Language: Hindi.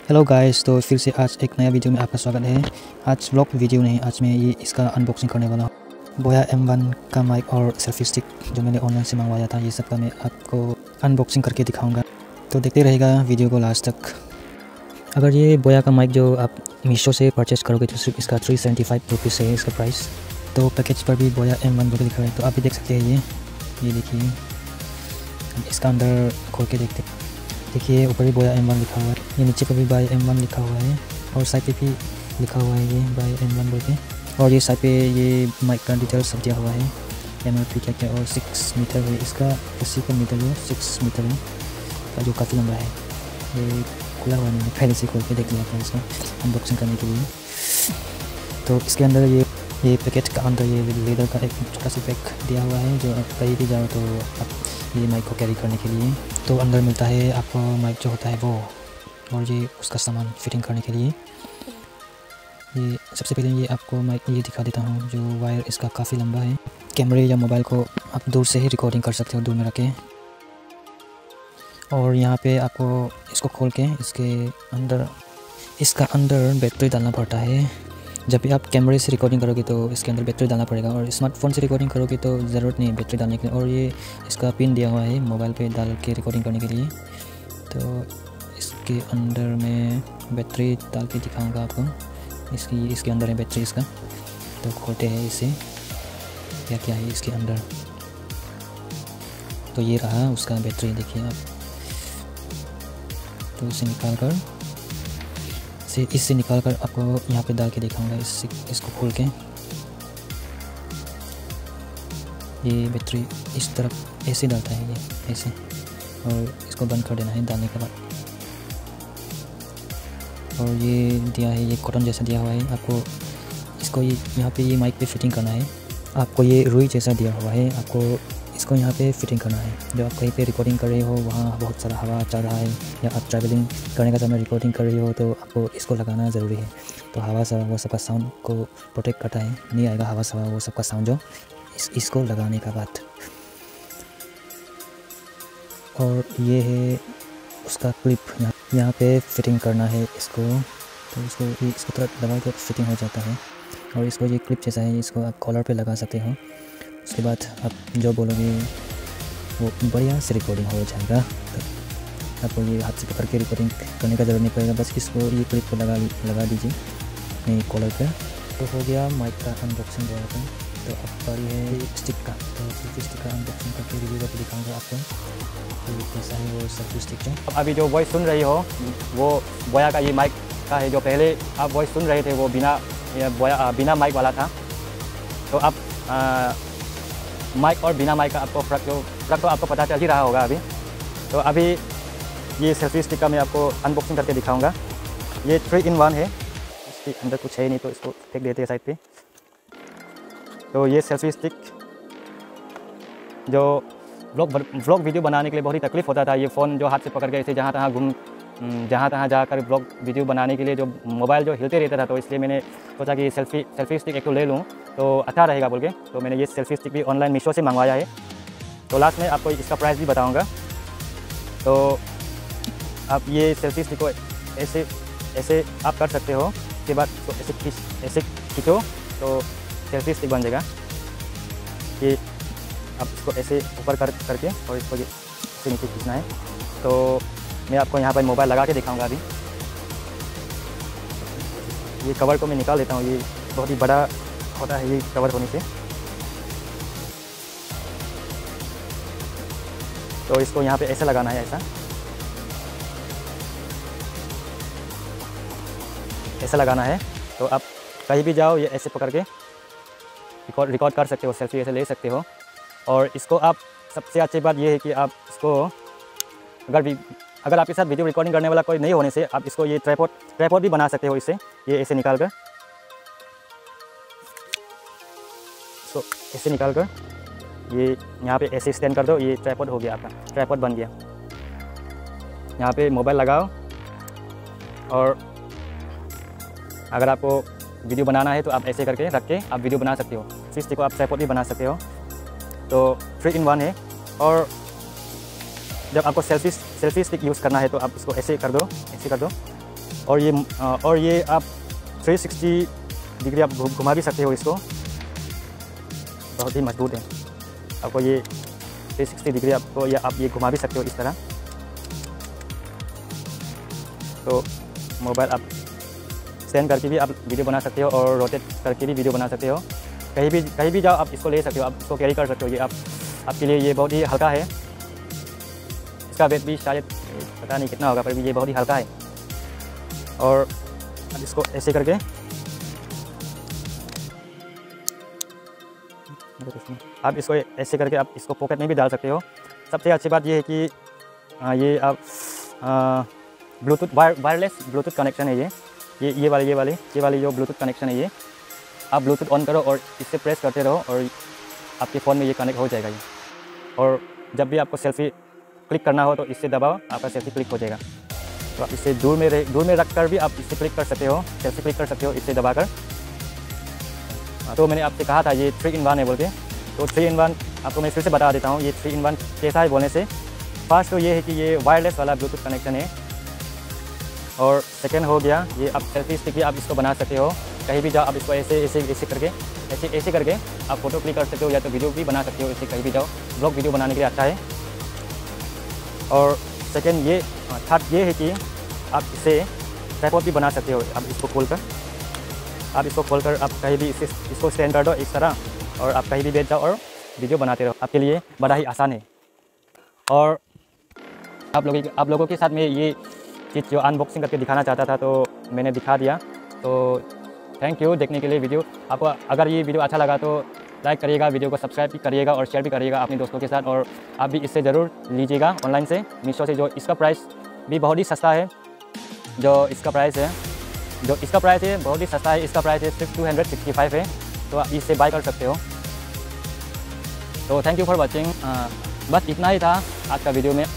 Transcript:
हेलो गाइस, तो फिर से आज एक नया वीडियो में आपका स्वागत है। आज व्लॉग वीडियो नहीं, आज मैं ये इसका अनबॉक्सिंग करने वाला हूँ। बोया M1 का माइक और सेल्फी स्टिक जो मैंने ऑनलाइन से मंगवाया था, ये सब का मैं आपको अनबॉक्सिंग करके दिखाऊंगा। तो देखते रहेगा वीडियो को लास्ट तक। अगर ये बोया का माइक जो आप मीशो से परचेस करोगे तो सिर्फ इसका 375 रुपीज़ है इसका प्राइस। तो पैकेज पर भी बोया M1 बोल के लिखा है, तो आप भी देख सकते हैं। ये देखिए, इसका अंदर खोल के देखिए ऊपर भी बोया M1 लिखा हुआ है, ये नीचे पर भी बाय M1 लिखा हुआ है और साइड पे भी लिखा हुआ है ये बाय M1 बोल के। और ये साइड पे ये माइक का डिटेल्स सब दिया हुआ है, MRP क्या क्या। और 6 मीटर है इसका, 80 का मीटर है, 6 मीटर है का, जो काफ़ी लंबा है। ये खुला हुआ मैंने पहले से खोल के देख लिया था इसको अनबॉक्सिंग करने के लिए। तो इसके अंदर ये पैकेट का अंदर ये लेदर का एक छोटा सा पैक दिया हुआ है, जो आप कहीं भी जाओ तो आप ये माइक को कैरी करने के लिए। तो अंदर मिलता है आपको माइक जो होता है वो, और ये उसका सामान फिटिंग करने के लिए। ये सबसे पहले ये आपको माइक ये दिखा देता हूँ, जो वायर इसका काफ़ी लंबा है। कैमरे या मोबाइल को आप दूर से ही रिकॉर्डिंग कर सकते हो, दूर में रख के। और यहाँ पे आपको इसको खोल के इसका अंदर बैटरी डालना पड़ता है। जब भी आप कैमरे से रिकॉर्डिंग करोगे तो इसके अंदर बैटरी डालना पड़ेगा, और स्मार्टफोन से रिकॉर्डिंग करोगे तो ज़रूरत नहीं है बैटरी डालने के लिए। और ये इसका पिन दिया हुआ है मोबाइल पे डाल के रिकॉर्डिंग करने के लिए। तो इसके अंदर में बैटरी डाल के दिखाऊंगा आपको। इसके अंदर है बैटरी इसका। तो खोलते हैं इसे, क्या क्या है इसके अंदर। तो ये रहा उसका बैटरी, देखिए आप। तो इससे निकाल कर आपको यहाँ पे डाल के दिखाऊंगा। इसको खोल के ये बैटरी इस तरफ ऐसे डालता है, ये ऐसे, और इसको बंद कर देना है डालने के बाद। और ये दिया है, ये कॉटन जैसा दिया हुआ है आपको। इसको ये यहाँ पे ये माइक पे फिटिंग करना है आपको। ये रुई जैसा दिया हुआ है आपको, इसको यहाँ पे फिटिंग करना है। जब आप कहीं पे रिकॉर्डिंग कर रहे हो, वहाँ बहुत सारा हवा चल रहा है, या आप ट्रैवलिंग करने का समय रिकॉर्डिंग कर रही हो, तो आपको इसको लगाना ज़रूरी है। तो हवा सवा वो सबका साउंड को प्रोटेक्ट करता है, नहीं आएगा हवा सवा वो सबका साउंड जो इसको लगाने का बाद। और ये है उसका क्लिप, यहाँ पे फिटिंग करना है इसको। तो इसको थोड़ा दबा के फिटिंग हो जाता है। और इसको ये क्लिप जैसा है, इसको आप कॉलर पे लगा सकते हो। उसके बाद आप जो बोलोगे वो बढ़िया से रिकॉर्डिंग हो जाएगा। तो आपको ये हाथ से पकड़ के रिकॉर्डिंग करने का ज़रूरत नहीं पड़ेगा, बस इसको ये क्लिप को लगा दीजिए अपने कॉलर पर। तो हो गया माइक का अनबॉक्सिंग जो है। तो अब बारी है स्टिक का। तो सेल्फी स्टिक का अनबॉक्सिंग करके रिव्यू करके दिखाऊंगा आपको। तो कैसा है वो सेल्फी स्टिक जो। अभी जो वॉइस सुन रही हो वो बोया का ये माइक का है। जो पहले आप वॉइस सुन रहे थे वो बिना माइक वाला था। तो अब माइक और बिना माइक का आपको फ़र्क तो आपको पता चल ही रहा होगा अभी। तो अभी ये सेल्फी स्टिक का मैं आपको अनबॉक्सिंग करके दिखाऊंगा। ये 3-in-1 है, इसके अंदर कुछ है नहीं तो इसको फेंक देते हैं साइड पे। तो ये सेल्फी स्टिक जो व्लॉग वीडियो बनाने के लिए बहुत ही तकलीफ़ होता था। ये फ़ोन जो हाथ से पकड़ के ऐसे जहाँ तहाँ जाकर व्लॉग वीडियो बनाने के लिए जो मोबाइल जो हिलते रहता था, तो इसलिए मैंने सोचा कि सेल्फी स्टिक एक तो ले लूँ तो अच्छा रहेगा बोल के। तो मैंने ये सेल्फी स्टिक भी ऑनलाइन मीशो से मंगवाया है। तो लास्ट में आपको इसका प्राइस भी बताऊँगा। तो आप ये सेल्फी स्टिक को ऐसे आप कर सकते हो। उसके बाद तो ऐसे खींचो तो सेल्फी स्टिक बन जाएगा। ये आप इसको ऐसे ऊपर करके और इसको ऐसे नीचे खींचना है। तो मैं आपको यहाँ पर मोबाइल लगा के दिखाऊंगा अभी। ये कवर को मैं निकाल लेता हूँ, ये बहुत ही बड़ा होता है ये कवर होने से। तो इसको यहाँ पे ऐसे लगाना है, ऐसा लगाना है। तो आप कहीं भी जाओ ये ऐसे पकड़ के रिकॉर्ड कर सकते हो, सेल्फी ऐसे ले सकते हो। और इसको आप सबसे अच्छी बात ये है कि आप इसको अगर आपके साथ वीडियो रिकॉर्डिंग करने वाला कोई नहीं होने से आप इसको ये ट्राइपॉड भी बना सकते हो इससे। ये ऐसे निकाल कर, इसको ऐसे निकाल कर ये यहाँ पे ऐसे स्टैंड कर दो। ये ट्राइपॉड हो गया, आपका ट्राइपॉड बन गया। यहाँ पे मोबाइल लगाओ, और अगर आपको वीडियो बनाना है तो आप ऐसे करके रख के आप वीडियो बना सकते हो। इस स्टिक को आप ट्राइपॉड भी बना सकते हो। तो 3-in-1 है। और जब आपको सेल्फी स्टिक यूज़ करना है तो आप इसको ऐसे कर दो, और ये आप 360 डिग्री आप घुमा भी सकते हो इसको, बहुत ही मजबूत है। आपको ये 360 डिग्री आपको आप ये घुमा भी सकते हो इस तरह। तो मोबाइल आप स्टैंड करके भी आप वीडियो बना सकते हो और रोटेट करके भी वीडियो बना सकते हो। कहीं भी जाओ आप इसको ले सकते हो, आप इसको कैरी कर सकते हो। ये आपके लिए ये बहुत ही हल्का है। इसका वेट भी शायद पता नहीं कितना होगा, पर भी ये बहुत ही हल्का है। और अब इसको ऐसे करके आप इसको पॉकेट में भी डाल सकते हो। सबसे अच्छी बात ये है कि ये आप ब्लूटूथ वायरलेस ब्लूटूथ कनेक्शन है। ये वाली जो ब्लूटूथ कनेक्शन है, ये आप ब्लूटूथ ऑन करो और इससे प्रेस करते रहो और आपके फ़ोन में ये कनेक्ट हो जाएगा ये। और जब भी आपको सेल्फ़ी क्लिक करना हो तो इससे दबाओ, आपका सेल्फ़ी क्लिक हो जाएगा। तो आप इससे दूर में रख कर भी आप इससे क्लिक कर सकते हो, सेल्फ़ी क्लिक कर सकते हो इससे दबाकर। तो मैंने आपसे कहा था ये 3-in-1 है बोल के, तो 3-in-1 आपको मैं फिर से बता देता हूँ। ये 3-in-1 कैसा है बोलने से, फर्स्ट तो ये है कि ये वायरलेस वाला ब्लूटूथ कनेक्शन है। और सेकेंड हो गया ये आप सेल्फी स्टिक भी आप इसको बना सकते हो। कहीं भी जाओ आप इसको ऐसे करके आप फ़ोटो क्लिक कर सकते हो, या तो वीडियो भी बना सकते हो। इससे कहीं भी जाओ ब्लॉग वीडियो बनाने के लिए अच्छा है। और सेकेंड थर्ड ये है कि आप इसे ट्राइपॉड भी बना सकते हो। आप इसको खोलकर आप कहीं भी इसको स्टैंड कर दो इस तरह, और आप कहीं भी बैठ जाओ और वीडियो बनाते रहो। आपके लिए बड़ा ही आसान है। और आप लोगों के साथ में ये चीज़ जो अनबॉक्सिंग करके दिखाना चाहता था, तो मैंने दिखा दिया। तो थैंक यू देखने के लिए वीडियो। आपको अगर ये वीडियो अच्छा लगा तो लाइक करिएगा, वीडियो को सब्सक्राइब भी करिएगा और शेयर भी करिएगा अपने दोस्तों के साथ। और आप भी इससे ज़रूर लीजिएगा ऑनलाइन से, मीशो से, जो इसका प्राइस भी बहुत ही सस्ता है। जो इसका प्राइस है बहुत ही सस्ता है। इसका प्राइस है सिर्फ 265 है, तो आप इससे बाय कर सकते हो। तो थैंक यू फॉर वॉचिंग। बस इतना ही था आज का वीडियो में।